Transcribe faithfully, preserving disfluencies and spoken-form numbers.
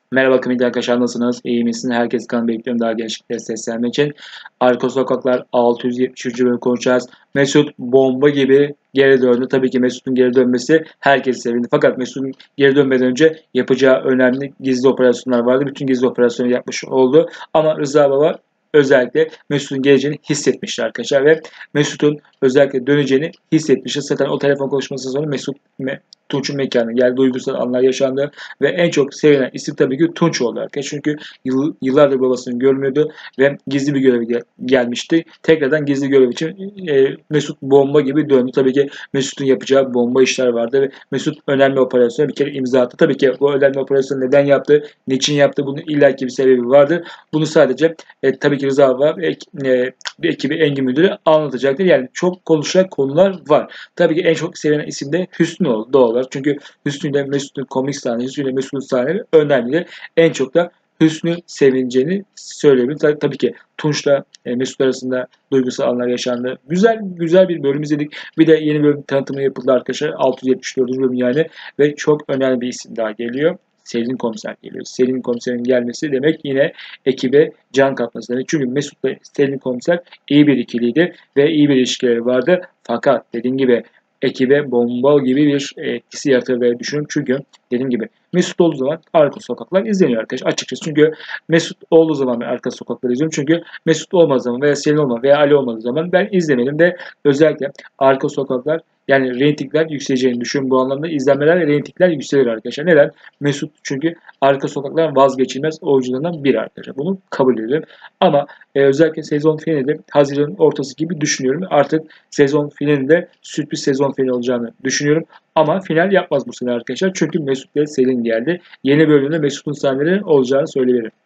Merhaba kıymetli arkadaşlar, nasılsınız? İyi misiniz? Herkes kan bekliyorum daha gençlikleri seslenmek için. Arka Sokaklar altı yüz yetmiş üç. bölüm konuşacağız. Mesut bomba gibi geri döndü. Tabii ki Mesut'un geri dönmesi herkes sevindi. Fakat Mesut'un geri dönmeden önce yapacağı önemli gizli operasyonlar vardı. Bütün gizli operasyonu yapmış oldu. Ama Rıza Baba özellikle Mesut'un geleceğini hissetmişti arkadaşlar ve Mesut'un özellikle döneceğini hissetmişti. Zaten o telefon konuşması sonra Mesut Tunç'un mekanına geldi. Duygusal anlar yaşandı ve en çok sevilen isim tabii ki Tunç oldu arkadaşlar. Çünkü yıl, yıllardır babasını görmüyordu ve gizli bir görev gel gelmişti. Tekrardan gizli görev için e, Mesut bomba gibi döndü. Tabii ki Mesut'un yapacağı bomba işler vardı ve Mesut önemli operasyona bir kere imza attı. Tabii ki bu önemli operasyonu neden yaptı, niçin yaptı, bunun illaki bir sebebi vardı. Bunu sadece e, tabii ki Rıza Baba ve e, bir ekibi Engin Müdürü anlatacaktır. Yani çok konuşacak konular var. Tabii ki en çok sevilen isim de Hüsnü oldu doğal olarak. Çünkü Hüsnü ile Mesut'un komik sahneleri, Hüsnü ile Mesut'un sahneleri önemlidir. En çok da Hüsnü sevineceğini söyleyebilirim. Tabii, tabii ki Tunç'la e, Mesut arasında duygusal anlar yaşandı. Güzel güzel bir bölüm izledik. Bir de yeni bölüm tanıtımı yapıldı arkadaşlar. altı yüz yetmiş dördüncü bölüm yani. Ve çok önemli bir isim daha geliyor. Selin Komiser geliyor. Selin Komiser'in gelmesi demek yine ekibe can katması demek. Çünkü Mesut'la Selin Komiser iyi bir ikiliydi ve iyi bir ilişkileri vardı. Fakat dediğim gibi ekibe bomba gibi bir etkisi yaratır diye düşünüyorum. Çünkü dediğim gibi Mesut olduğu zaman Arka Sokaklar izleniyor arkadaş açıkçası. Çünkü Mesut olduğu zaman ben Arka Sokaklar izliyorum. Çünkü Mesut olmadığı zaman veya Selin olmadığı veya Ali olmadığı zaman ben izlemedim ve özellikle Arka Sokaklar yani reytingler yükseleceğini düşünüyorum. Bu anlamda izlenmeler ve reytingler yükselir arkadaşlar. Neden? Mesut çünkü Arka Sokaklar vazgeçilmez oyuncularından biri arkadaşlar. Bunu kabul edelim. Ama e, özellikle sezon finali Haziran'ın ortası gibi düşünüyorum. Artık sezon finalinde sürpriz sezon finali olacağını düşünüyorum. Ama final yapmaz bu sene arkadaşlar. Çünkü Mesut ve Selin geldi. Yeni bölümde Mesut'un sahneleri olacağını söyleyebilirim.